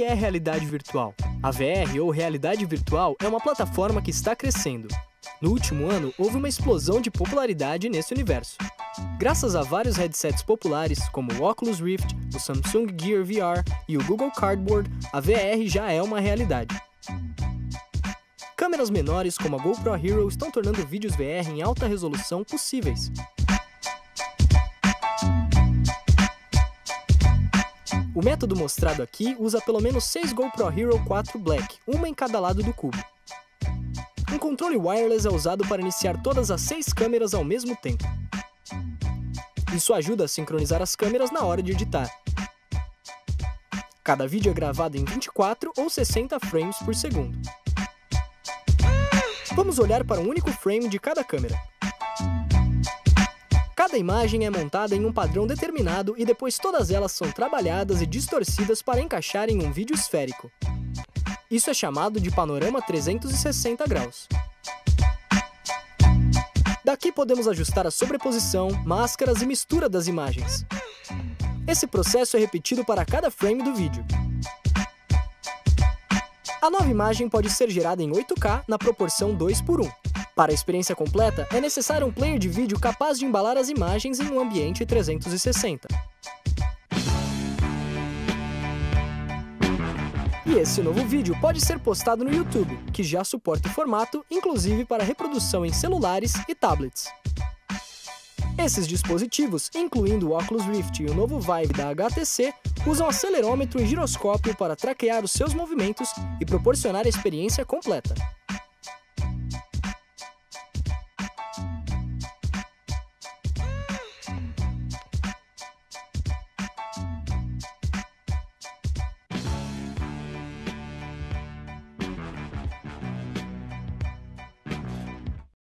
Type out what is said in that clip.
que é realidade virtual? A VR, ou realidade virtual, é uma plataforma que está crescendo. No último ano, houve uma explosão de popularidade nesse universo. Graças a vários headsets populares, como o Oculus Rift, o Samsung Gear VR e o Google Cardboard, a VR já é uma realidade. Câmeras menores como a GoPro Hero estão tornando vídeos VR em alta resolução possíveis. O método mostrado aqui usa pelo menos 6 GoPro Hero 4 Black, uma em cada lado do cubo. Um controle wireless é usado para iniciar todas as 6 câmeras ao mesmo tempo. Isso ajuda a sincronizar as câmeras na hora de editar. Cada vídeo é gravado em 24 ou 60 frames por segundo. Vamos olhar para um único frame de cada câmera. Cada imagem é montada em um padrão determinado e depois todas elas são trabalhadas e distorcidas para encaixar em um vídeo esférico. Isso é chamado de panorama 360 graus. Daqui podemos ajustar a sobreposição, máscaras e mistura das imagens. Esse processo é repetido para cada frame do vídeo. A nova imagem pode ser gerada em 8K na proporção 2:1. Para a experiência completa, é necessário um player de vídeo capaz de embalar as imagens em um ambiente 360. E esse novo vídeo pode ser postado no YouTube, que já suporta o formato, inclusive para reprodução em celulares e tablets. Esses dispositivos, incluindo o Oculus Rift e o novo Vive da HTC, usam acelerômetro e giroscópio para traquear os seus movimentos e proporcionar a experiência completa.